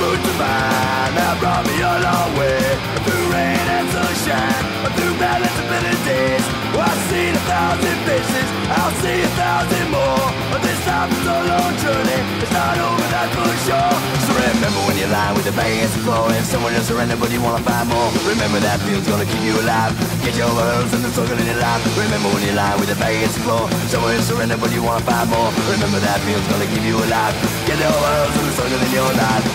roots of mine that brought me a long way. Through rain and sunshine, through balance and better days. I've seen 1,000 faces, I'll see 1,000 more. But this time it's a long journey, it's not over, that's for sure. So remember when you're lying with the bass flowing, someone else surrender but you wanna find more. Remember that feeling's gonna keep you alive. Get your hurdles and the struggle in your life. Remember when you're lying with the bass flow, someone else surrender but you wanna find more. Remember that feeling's gonna keep you alive. Get your hurdles and the struggle in your life.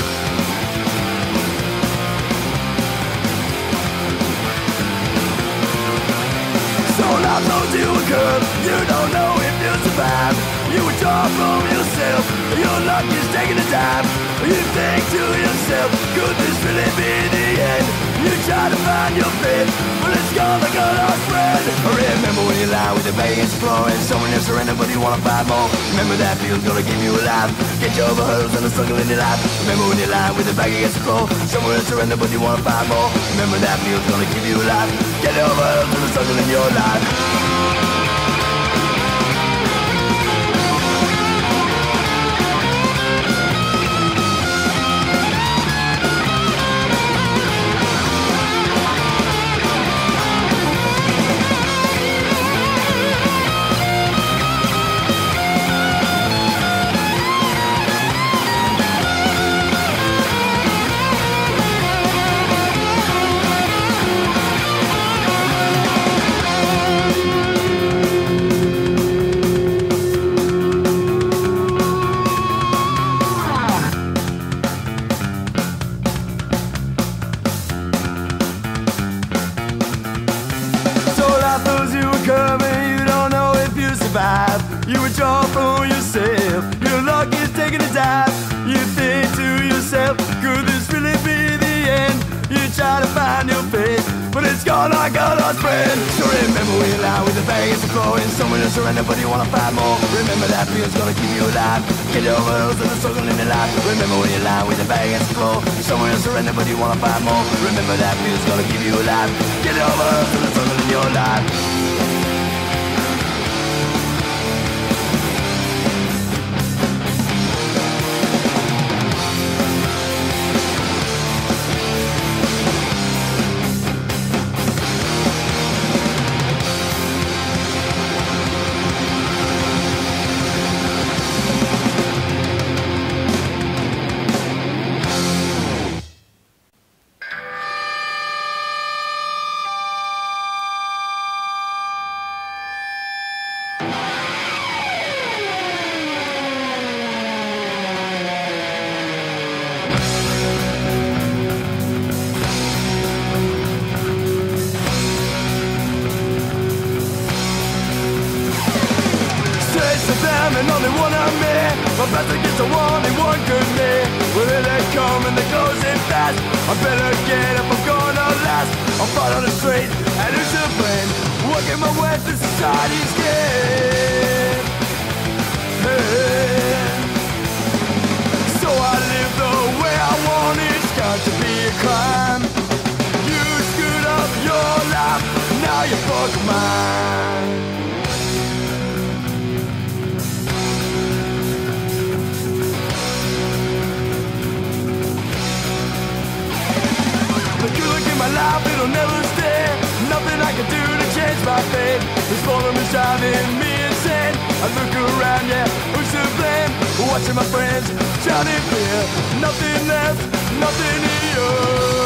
Life throws you a curve, you don't know if you'll survive. You withdraw from yourself, your luck is taking a time. You think to yourself, could this really be the end? You try to find your faith, but it's gone like a lost friend. Remember when you lie with the bass flowing, someone else surrender but you wanna find more. Remember that feel's gonna keep you alive. Get you over hurdles and the struggle in your life. Remember when you lie with the back against the floor, someone else surrender but you wanna find more. Remember that feel's gonna keep you alive. Get you over hurdles and the struggle in your life. You withdraw from yourself, your luck is taking a dive. You think to yourself, could this really be the end? You try to find your faith, but it's gone like a lost friend. So remember when you lie with the bass flowing, someone to surrender but you wanna find more. Remember that feel's gonna keep you alive. Get your hurdles and the struggle in your life. Remember when you lie with the bass flow, someone to surrender but you wanna find more. Remember that feel's gonna keep you alive. Get your hurdles and the struggle in your life. And only one of me, my best against the only one good me. Well, they come and they goes in fast. I better get up, I'm gonna last. I'll fight on the street, and who's to blame? Working my way through society's game. Hey. So I live the way I want, it's got to be a crime. You screwed up your life, now you fuck mine. You look in my life, it'll never stay. Nothing I can do to change my fate. This boredom is driving me insane. I look around, yeah, who's to blame? Watching my friends drown in fear. Nothing left, nothing here.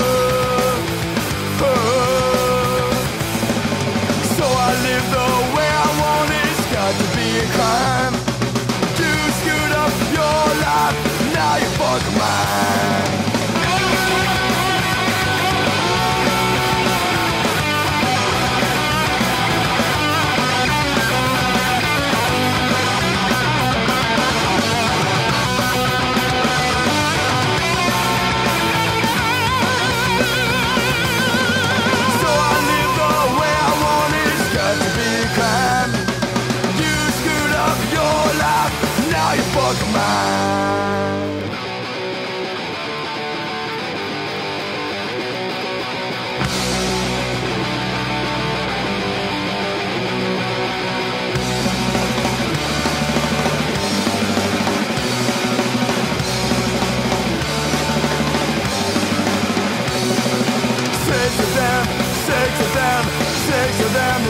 Oh. So I live the way I want, it's got to be a crime. You screwed up your life, now you fuck mine. Cry.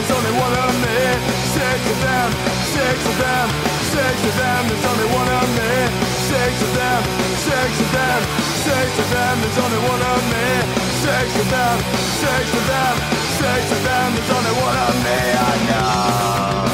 there's only one of me. Six of them, six of them, six of them, there's only one of me. Six of them, six of them, six of them, there's only one of me. Six of them, six of them, six of them, there's only one of me. I know.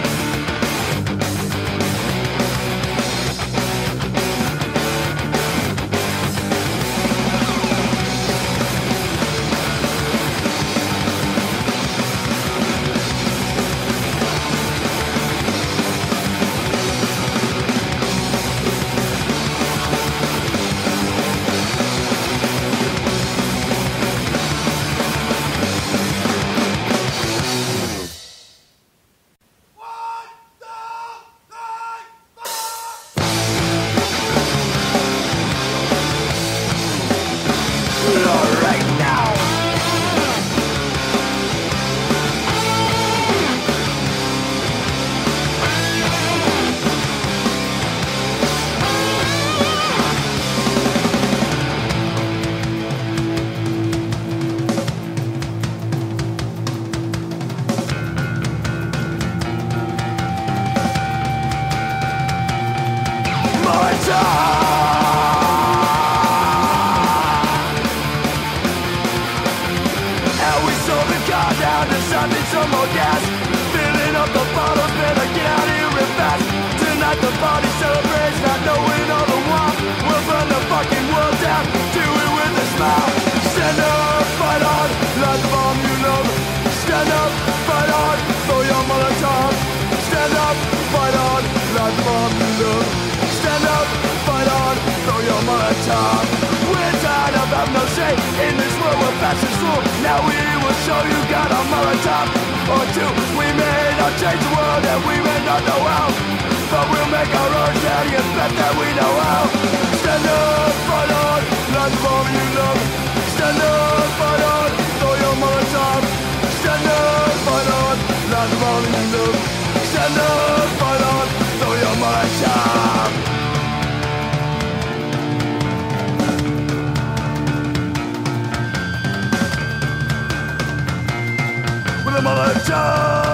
Some more gas, filling up the bottles, better get out of here real fast. Tonight the party celebrates, not knowing all the while. We'll burn the fucking world down, do it with a smile. Stand up, fight hard, light the bomb you love. Stand up, fight hard, throw your Molotov. Stand up, fight hard, light the bomb you love. Stand up, fight hard, throw your Molotov. We're tired of having no say in this world where fashion's rule. Now we will show you got a Molotov or two. We may not change the world and we may not know how, but we'll make our own down, you bet that we know how. Stand up, fight hard, light the bomb you love. Stand up, fight hard, throw your Molotov. Stand up, fight hard, light the bomb you love. Stand up, fight hard, throw your Molotov. Molotov!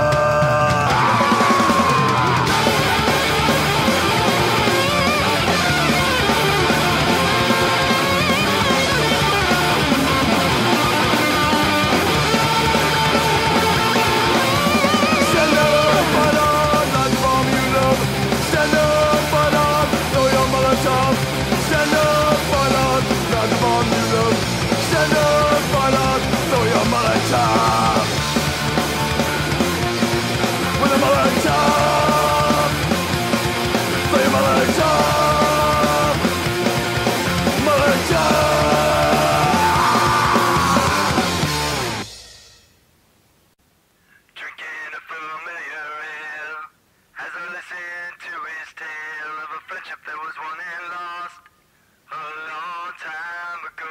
Stand up, fight on, light the bomb you love. Stand up, fight on, throw your Molotov. Stand up, fight on, light the bomb you love. Stand up, fight on, throw your Molotov. Molotov! Throw your Molotov! Molotov! Drinking a familiar ale as I listen to his tale of a friendship that was won and lost a long time ago.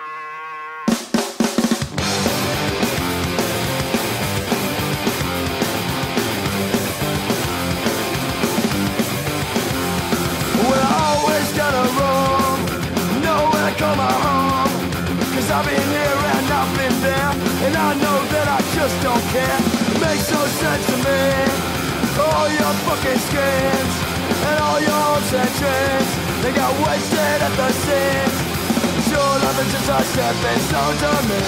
I've been here and I've been there, and I know that I just don't care. It makes no sense to me. All your fucking skins and all your hopes and dreams, they got wasted at the seams. Sure, nothing's just a stepping stone to me,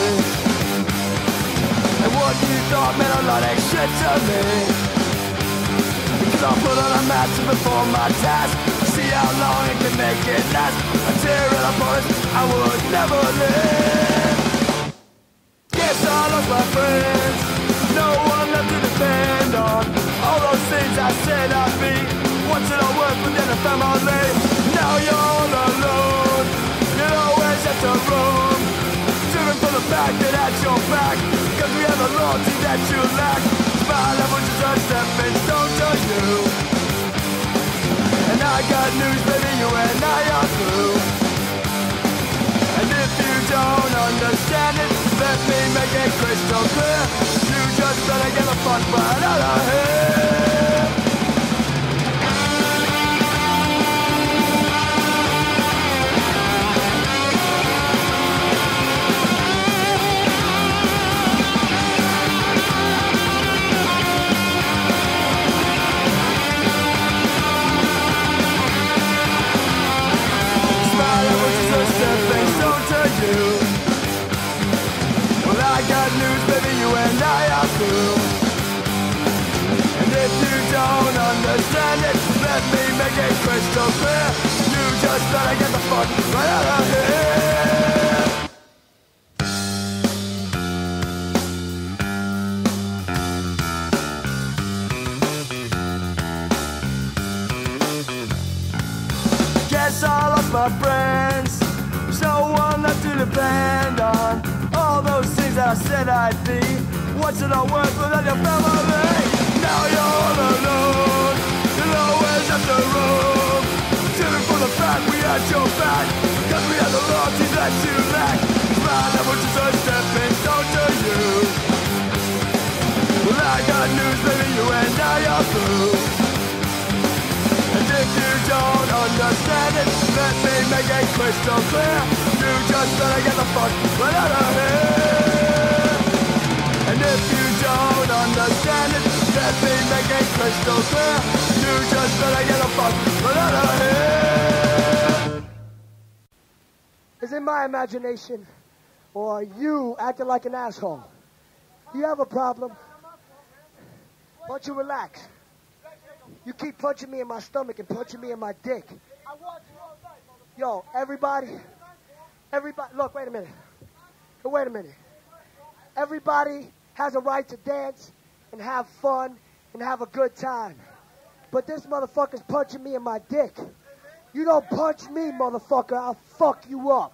and what you thought meant a lot ain't shit to me. Because I'll put on a mask before my task, see how long it can make it last. A tear in a forest I would never live. Guess I lost my friends, no one left to depend on. All those things I said I'd be, once in a worth within a family. Now you're all alone, you always have to roam, driven from the fact that at your back, cause we have the loyalty that you lack. My level just a stepping stone to you, and I got news, baby, you and I are through. And if you don't understand it, let me make it crystal clear. You just better get the fuck right out of here. make it crystal clear. You just better get the fuck right out of here. Guess I lost my friends, no one left to depend on. All those things that I said I'd be, what's it all worth without your family? Now you're all alone, you'll always have to roam. Chilling for the fact we had your back, cause we had the loyalty that you lack. Mine that was just a stepping stone to you. Well, I got news, baby, you and I are through. And if you don't understand it, let me make it crystal clear. You just better get the fuck right out of here. And if you don't understand it, let me make it crystal clear. You just better get the fuck right out of here. Is it my imagination, or are you acting like an asshole? You have a problem? Why don't you relax? You keep punching me in my stomach and punching me in my dick. Yo, everybody, look, wait a minute. Everybody has a right to dance and have fun and have a good time. But this motherfucker's punching me in my dick. You don't punch me, motherfucker, I'll fuck you up.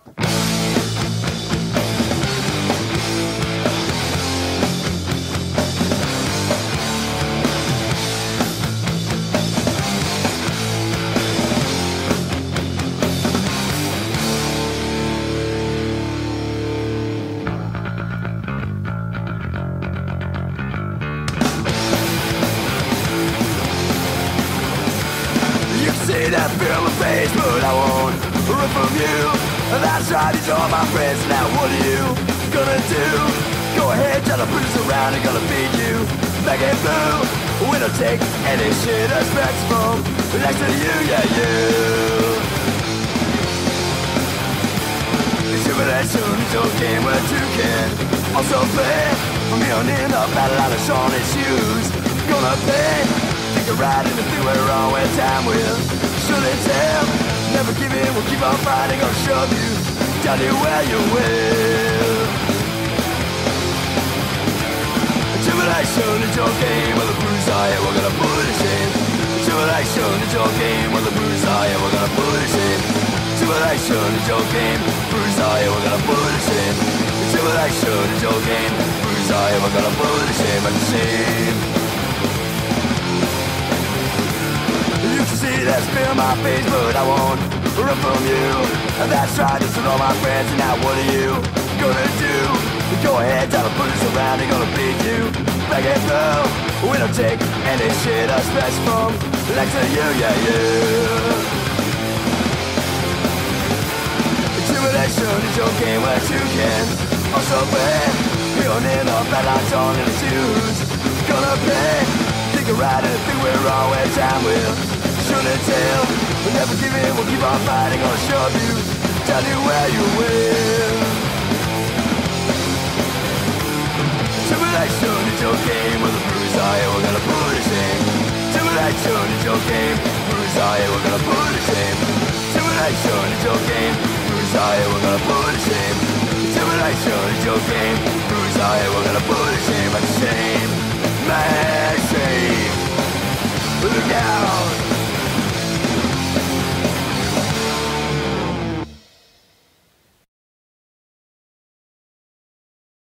See that feel my face, but I won't run from you. That's right, these are my friends. Now what are you gonna do? Go ahead, try to put us around and gonna beat you back and blue. We don't take any shit as backs from next to you, yeah, you. Simulation is your game where you can also play. From here on in, the battle out of Shawnee's shoes. Gonna pay. Take a ride in the thing we're wrong where time will surely tell. Never give in, we'll keep on fighting. Gonna shove you down to where you will. Tribulation is your game, well the bruise are here, we're gonna put it in. Tribulation is your game, well the bruise are here, we're gonna put it in. Tribulation is your game, bruise are here, we're gonna put it in. Tribulation is your game, bruise are here, we're gonna put it in. But the same. You can see that spit on my face, but I won't run from you. And that's right, this is all my friends, and now what are you gonna do? Go ahead, try to put us around, they're gonna beat you back and through. We don't take any shit us best from next to you, yeah, you. Intimidation is your game where you can also play. Peeling in the bad lights on in the shoes. Gonna play, take a ride and think we're wrong where time will surely tell. We'll never give in, we'll keep on fighting, gonna shove you, tell you where you will. Tribulation is your game, well the bruise are here, we're gonna put it in. Tribulation is your game, bruise are here, we're gonna put it in. Tribulation is your game, bruise are here, we're gonna put it in. Tribulation is your game, bruise are here, we're gonna put it in. But the same.